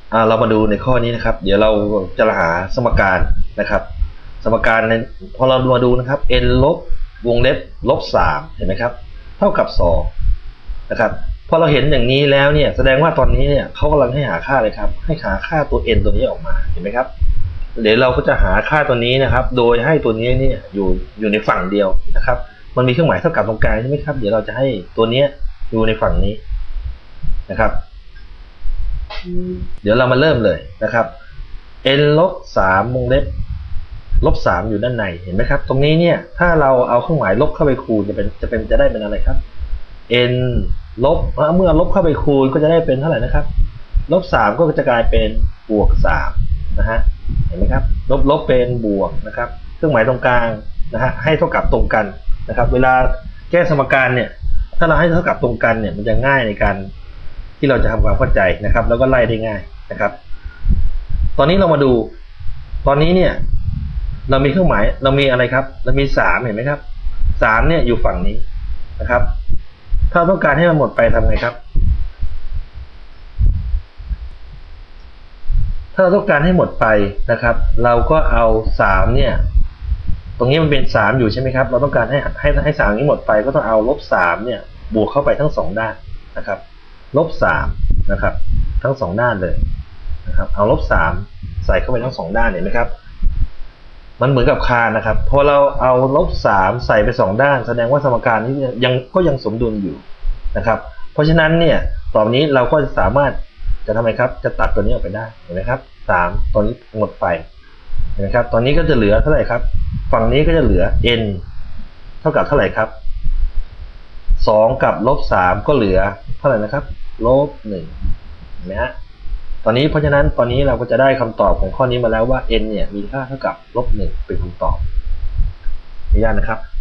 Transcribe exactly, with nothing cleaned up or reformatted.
อ่าเรามาดูในข้อนี้นะครับเดี๋ยวเราจะหาสมการนะครับสมการในพอเรามาดูนะครับ n ลบวงเล็บลบสามเห็นไหมครับเท่ากับสองนะครับพอเราเห็นอย่างนี้แล้วเนี่ยแสดงว่าตอนนี้เนี่ยเขากำลังให้หาค่าเลยครับให้หาค่าตัว n ตัวนี้ออกมาเห็นไหมครับเดี๋ยวเราก็จะหาค่าตัวนี้นะครับโดยให้ตัวนี้เนี่ยอยู่อยู่ในฝั่งเดียวนะครับมันมีเครื่องหมายเท่ากับตรงกลางใช่ไหมครับเดี๋ยวเราจะให้ตัวนี้อยู่ในฝั่งนี้นะครับเดี๋ยวเรามาเริ่มเลยนะครับ n ลบสามวงเล็บลบสามอยู่ด้านในเห็นไหมครับตรงนี้เนี่ยถ้าเราเอาเครื่องหมายลบเข้าไปคูณจะเป็นจะเป็นจะได้เป็นอะไรครับ n ลบเมื่อลบเข้าไปคูณก็จะได้เป็นเท่าไหร่นะครับลบสามก็จะกลายเป็นบวกสามนะฮะเห็นไหมครับลบลบเป็นบวกนะครับเครื่องหมายตรงกลางนะฮะให้เท่ากับตรงกันนะครับเวลาแก้สมการเนี่ยถ้าเราให้เท่ากับตรงกันเนี่ยมันจะง่ายในการที่เราจะทำความเข้าใจนะครับแล้วก็ไล่ได้ง่ายนะครับตอนนี้เรามาดูตอนนี้เนี่ยเรามีเครื่องหมายเรามีอะไรครับเรามีสามเห็นไหมครับสามเนี่ยอยู่ฝั่งนี้นะครับถ้าต้องการให้มันหมดไปทำไงครับถ้าเราต้องการให้หมดไปนะครับเราก็เอาสามเนี่ยตรงนี้มันเป็นสามอยู่ใช่ไหมครับเราต้องการให้ให้ให้สามนี้หมดไปก็ต้องเอาลบสามเนี่ยบวกเข้าไปทั้งสองด้านนะครับลบสามนะครับทั้งสองด้านเลยนะครับเอาลบสามใส่เข้าไปทั้งสองด้านเห็นไหมครับมันเหมือนกับคานนะครับพอเราเอาลบสามใส่ไปสองด้านแสดงว่าสมการนี้ยังก็ยังสมดุลอยู่นะครับเพราะฉะนั้นเนี่ยต่อไปนี้เราก็จะสามารถจะทำไมครับจะตัดตัวนี้ออกไปได้เห็นไหมครับสามตัวนี้หมดไปเห็นไหมครับตอนนี้ก็จะเหลือเท่าไหร่ครับฝั่งนี้ก็จะเหลือ n เท่ากับเท่าไหร่ครับสองกับลบสามก็เหลือเท่าไหร่นะครับลบหนึ่งเห็นไหมฮะตอนนี้เพราะฉะนั้นตอนนี้เราก็จะได้คำตอบของข้อนี้มาแล้วว่า n เนี่ยมีค่าเท่ากับลบหนึ่งเป็นคำตอบอนุญาตนะครับ